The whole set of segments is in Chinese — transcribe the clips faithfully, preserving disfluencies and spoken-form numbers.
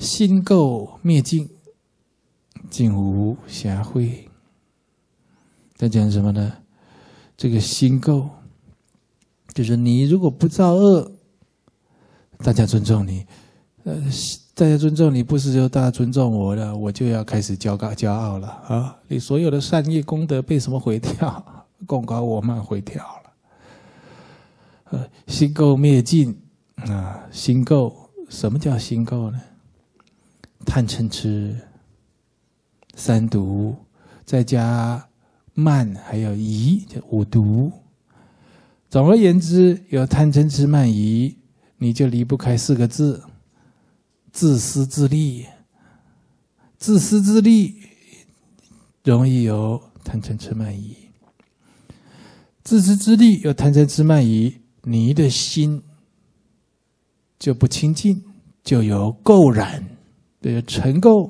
心垢灭尽，尽无瑕秽。在讲什么呢？这个心垢，就是你如果不造恶，大家尊重你。呃，大家尊重你，不是就大家尊重我了，我就要开始骄傲骄傲了啊！你所有的善业功德被什么毁掉？功高我慢毁掉了。呃，心垢灭尽啊，心垢，什么叫心垢呢？贪嗔痴、三毒，再加慢，还有疑，叫五毒。总而言之，有贪嗔痴慢疑，你就离不开四个字。自私自利，自私自利容易有贪嗔痴慢疑。自私自利有贪嗔痴慢疑，你的心就不清净，就有垢染，对，尘垢。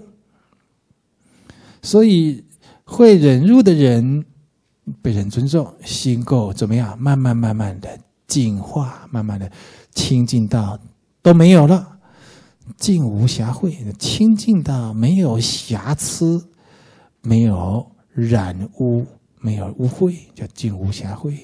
所以会忍辱的人被人尊重，心垢怎么样？慢慢慢慢的净化，慢慢的清净到都没有了。净无瑕秽，清净到没有瑕疵，没有染污，没有污秽，叫净无瑕秽，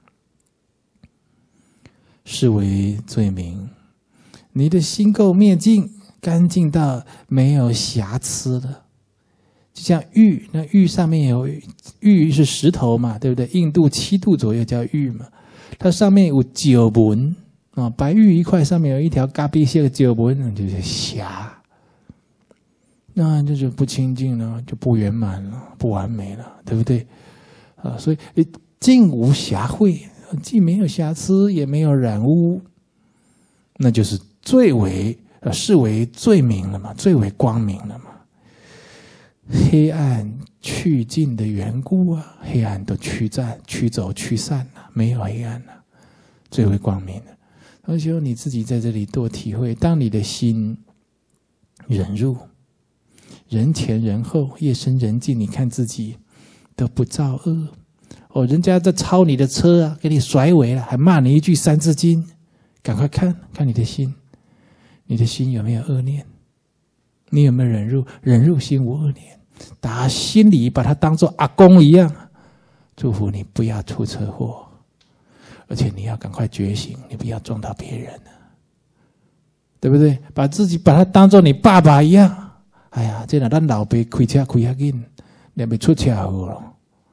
是为罪名。你的心垢灭尽，干净到没有瑕疵了。就像玉，那玉上面有玉是石头嘛，对不对？硬度七度左右叫玉嘛，它上面有九纹。哦，白玉一块上面有一条咖啡色的九纹，那就是瑕，那这就不清净了，就不圆满了，不完美了，对不对？啊，所以净无瑕秽，既没有瑕疵，也没有染污，那就是最为呃视为最明了嘛，最为光明了嘛。黑暗去尽的缘故啊，黑暗都驱散、驱走、驱散了，没有黑暗了，最为光明了。而且你自己在这里多体会，当你的心忍辱，人前人后，夜深人静，你看自己都不造恶哦，人家在超你的车啊，给你甩尾了，还骂你一句三字经，赶快看看你的心，你的心有没有恶念？你有没有忍辱？忍辱心无恶念，打心里把它当作阿公一样，祝福你不要出车祸。而且你要赶快觉醒，你不要撞到别人，对不对？把自己把他当作你爸爸一样。哎呀，这哪咱老爸开车开遐紧，你没出车祸了。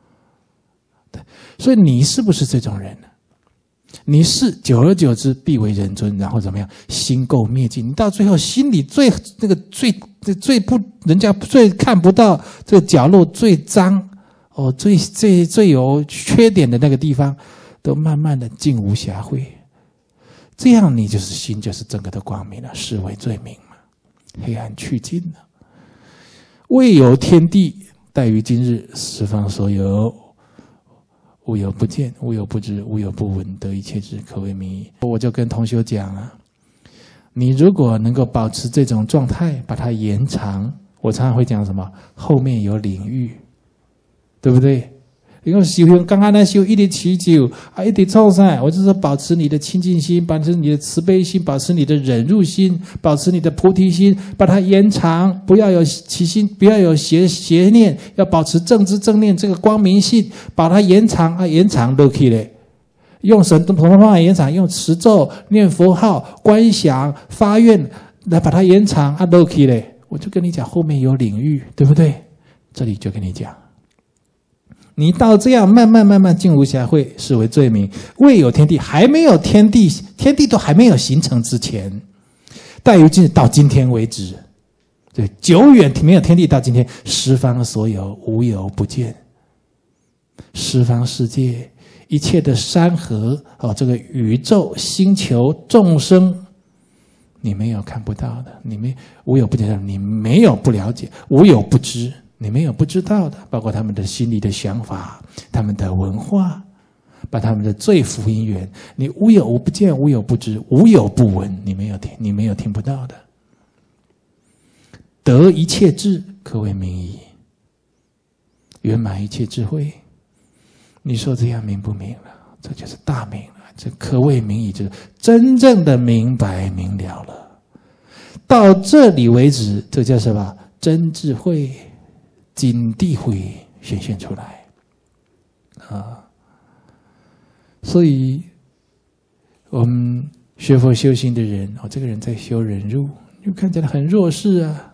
所以你是不是这种人呢？你是，久而久之必为人尊，然后怎么样？心垢灭尽，你到最后心里最那个最最不人家最看不到这个角落最脏哦，最最最有缺点的那个地方。都慢慢的净无瑕秽，这样你就是心就是整个的光明了，是为罪明嘛，黑暗去尽了。未有天地，待于今日，十方所有，无有不见，无有不知，无有不闻，得一切智，可谓名矣。我就跟同学讲啊，你如果能够保持这种状态，把它延长，我常常会讲什么？后面有领域，对不对？因为修行刚刚那修一直持久啊，一直创善，我就是保持你的清净心，保持你的慈悲心，保持你的忍辱心，保持你的菩提心，把它延长，不要有起心，不要有邪邪念，要保持正知正念这个光明性，把它延长啊，延长都可以嘞。用神通方法延长，用持咒、念佛号、观想、发愿来把它延长啊，都可以嘞。我就跟你讲，后面有领域，对不对？这里就跟你讲。你到这样慢慢慢慢净无瑕秽，视为罪名。未有天地，还没有天地，天地都还没有形成之前，待于今到今天为止，对，久远没有天地到今天，十方所有无有不见，十方世界一切的山河哦，这个宇宙星球众生，你没有看不到的，你没无有不见，你没有不了解，无有不知。你没有不知道的，包括他们的心里的想法，他们的文化，把他们的罪福因缘，你无有无不见，无有不知，无有不闻，你没有听，你没有听不到的。得一切智，可谓明矣。圆满一切智慧，你说这样明不明了？这就是大明了，这可谓明矣，就是真正的明白明了了。 到这里为止，这叫什么？真智慧、金地慧显现出来啊！所以，我们学佛修行的人，哦，这个人在修忍辱，就看起来很弱势啊，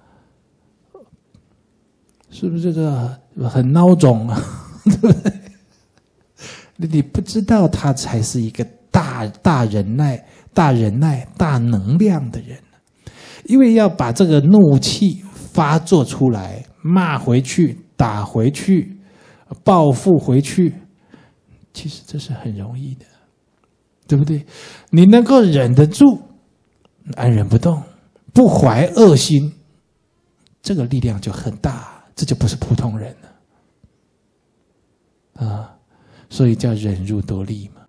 是不是这个很孬种啊？对不对？你不知道他才是一个大大忍耐、大忍耐、大能量的人，因为要把这个怒气发作出来，骂回去、打回去、报复回去，其实这是很容易的，对不对？你能够忍得住，安忍不动，不怀恶心，这个力量就很大，这就不是普通人了啊！所以叫忍辱多力嘛。